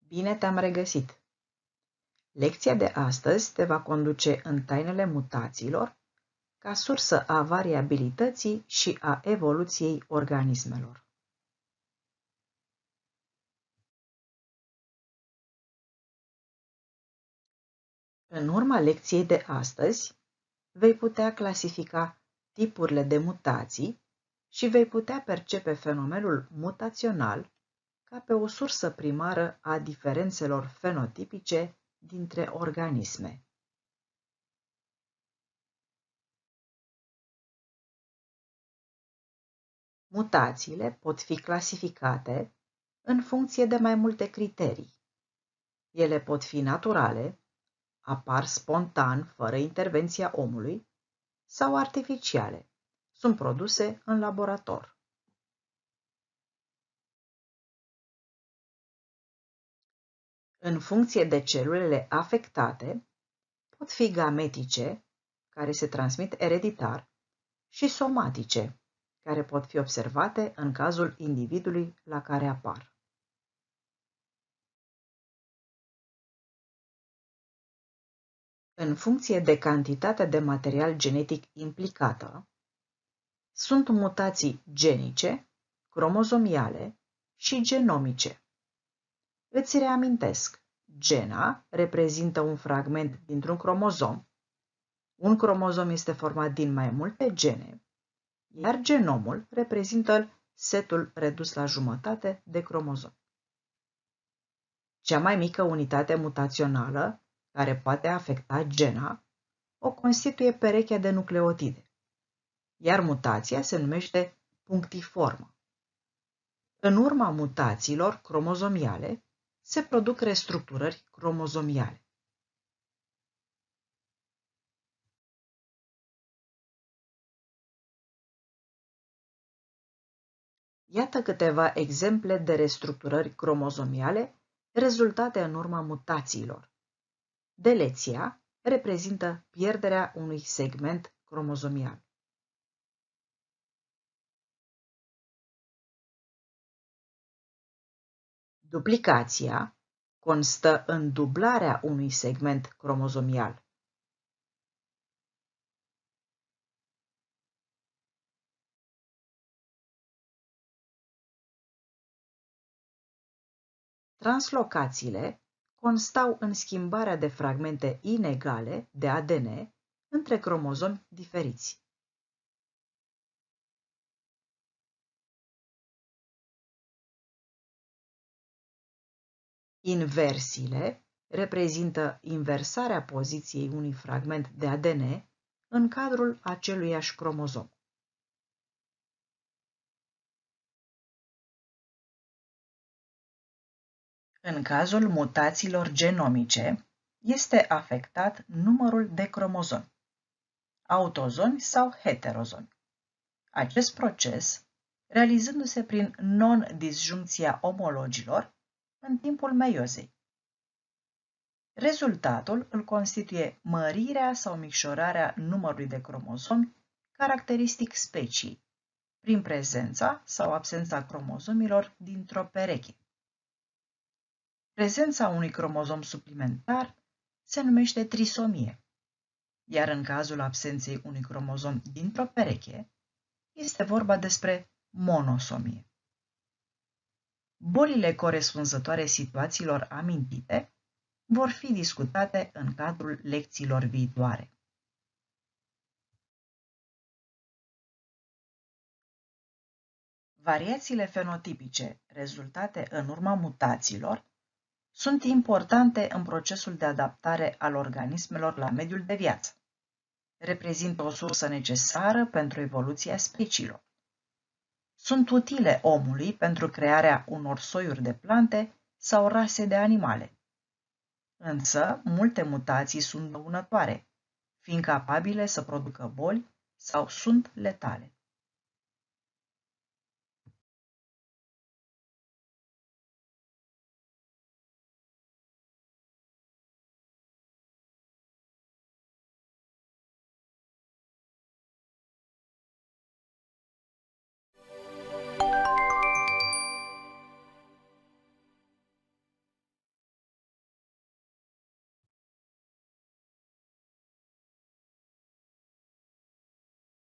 Bine te-am regăsit! Lecția de astăzi te va conduce în tainele mutațiilor ca sursă a variabilității și a evoluției organismelor. În urma lecției de astăzi, vei putea clasifica tipurile de mutații și vei putea percepe fenomenul mutațional ca pe o sursă primară a diferențelor fenotipice dintre organisme. Mutațiile pot fi clasificate în funcție de mai multe criterii. Ele pot fi naturale, apar spontan, fără intervenția omului, sau artificiale, sunt produse în laborator. În funcție de celulele afectate, pot fi gametice, care se transmit ereditar, și somatice, care pot fi observate în cazul individului la care apar. În funcție de cantitatea de material genetic implicată, sunt mutații genice, cromozomiale și genomice. Îți reamintesc, gena reprezintă un fragment dintr-un cromozom. Un cromozom este format din mai multe gene, iar genomul reprezintă setul redus la jumătate de cromozom. Cea mai mică unitate mutațională care poate afecta gena o constituie perechea de nucleotide, iar mutația se numește punctiformă. În urma mutațiilor cromozomiale se produc restructurări cromozomiale. Iată câteva exemple de restructurări cromozomiale rezultate în urma mutațiilor. Deleția reprezintă pierderea unui segment cromozomial. Duplicația constă în dublarea unui segment cromozomial. Translocațiile constau în schimbarea de fragmente inegale de ADN între cromozomi diferiți. Inversiile reprezintă inversarea poziției unui fragment de ADN în cadrul aceluiași cromozom. În cazul mutațiilor genomice, este afectat numărul de cromozomi, autozomi sau heterozomi. Acest proces, realizându-se prin non-disjuncția omologilor în timpul meiozei. Rezultatul îl constituie mărirea sau micșorarea numărului de cromozomi caracteristic speciei, prin prezența sau absența cromozomilor dintr-o pereche. Prezența unui cromozom suplimentar se numește trisomie, iar în cazul absenței unui cromozom dintr-o pereche, este vorba despre monosomie. Bolile corespunzătoare situațiilor amintite vor fi discutate în cadrul lecțiilor viitoare. Variațiile fenotipice rezultate în urma mutațiilor sunt importante în procesul de adaptare al organismelor la mediul de viață. Reprezintă o sursă necesară pentru evoluția speciilor. Sunt utile omului pentru crearea unor soiuri de plante sau rase de animale. Însă, multe mutații sunt dăunătoare, fiind capabile să producă boli sau sunt letale.